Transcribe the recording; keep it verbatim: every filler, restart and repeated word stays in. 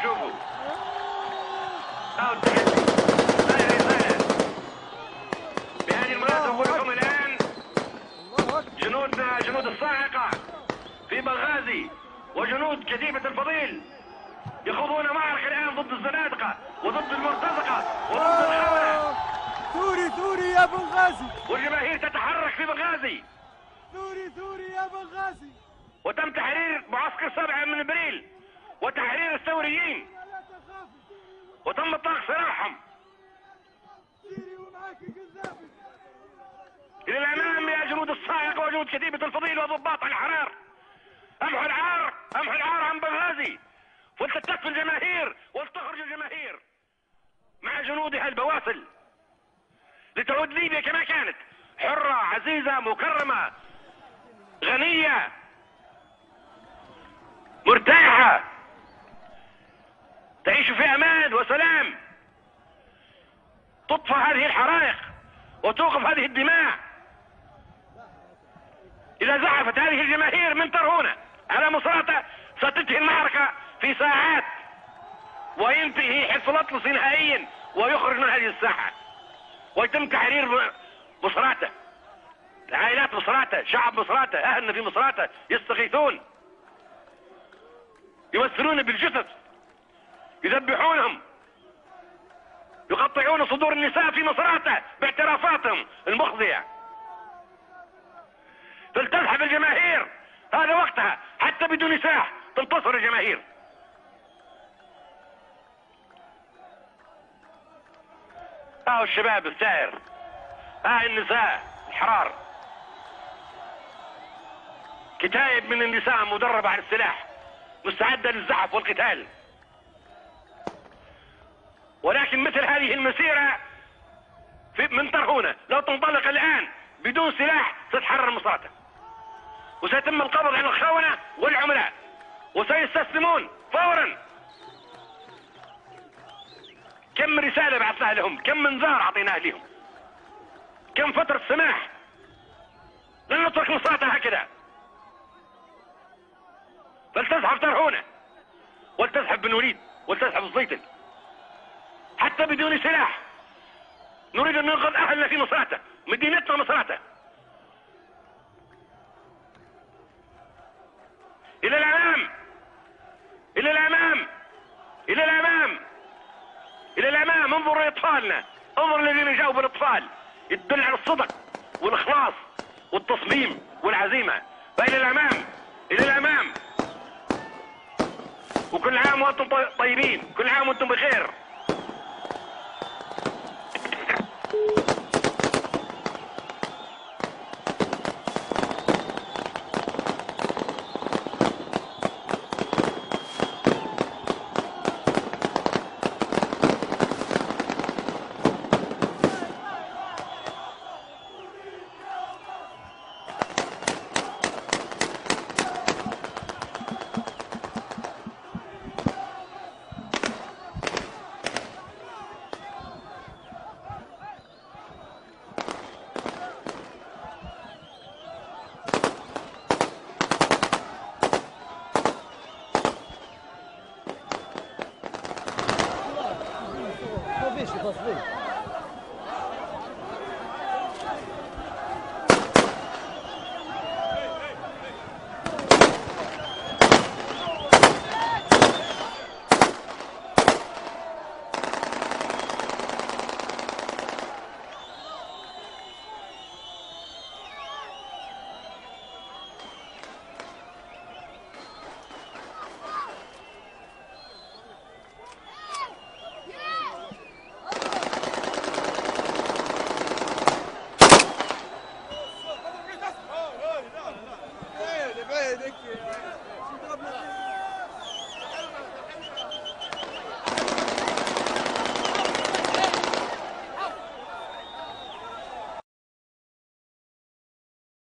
شوفوا هاو التحدي. هاي رسالة بهذه المناسبة أقول لكم الآن جنودنا جنود الصاعقة في بنغازي وجنود كتيبة الفضيل يخوضون معركة الآن ضد الزنادقة وضد المرتزقة وضد الخونة. ثوري ثوري يا بنغازي. والجماهير تتحرك في بنغازي. ثوري ثوري يا بنغازي. وتم تحرير معسكر سبعة من ابريل وتحرير الثوريين وتم اطلاق سراحهم. الى الامام يا جنود الصاعقه وجنود كتيبه الفضيل وضباط الاحرار. امحوا العار امحوا العار عن بنغازي ولتتف الجماهير ولتخرج الجماهير مع جنودها البواسل لتعود ليبيا كما كانت حره عزيزه مكرمه غنيه مرتاحة تعيش في امان وسلام. تطفى هذه الحرائق وتوقف هذه الدماء. اذا زحفت هذه الجماهير من ترهونة على مصراتة ستنتهي المعركة في ساعات وينتهي حزب الاطلس نهائيا ويخرج من هذه الساحة ويتم تحرير مصراتة. عائلات مصراتة شعب مصراتة اهلنا في مصراتة يستغيثون يمثلون بالجثث يذبحونهم يقطعون صدور النساء في مصراتة باعترافاتهم المخزية. فلتزحف الجماهير هذا وقتها حتى بدون سلاح تنتصر الجماهير. ها الشباب السائر ها النساء الحرار كتائب من النساء مدربة على السلاح مستعدة للزحف والقتال. ولكن مثل هذه المسيرة في من ترهونة لو تنطلق الآن بدون سلاح ستتحرر مصراتة وسيتم القبض على الخونة والعملاء وسيستسلمون فورا. كم رسالة بعثناها لهم كم منذار أعطيناها لهم كم فترة سماح. لن نترك مصراتة هكذا. فلتزحف ترهونة ولتزحف بن وليد ولتزحف الزيتن حتى بدون سلاح. نريد ان ننقذ اهلنا في مصراتة مدينتنا مصراتة. الى الامام الى الامام الى الامام الى الامام. انظروا لاطفالنا انظروا الذين جاءوا بالاطفال يدل على الصدق والاخلاص والتصميم والعزيمة. فالى الامام الى الامام. وكل عام وانتم طيبين كل عام وانتم بخير.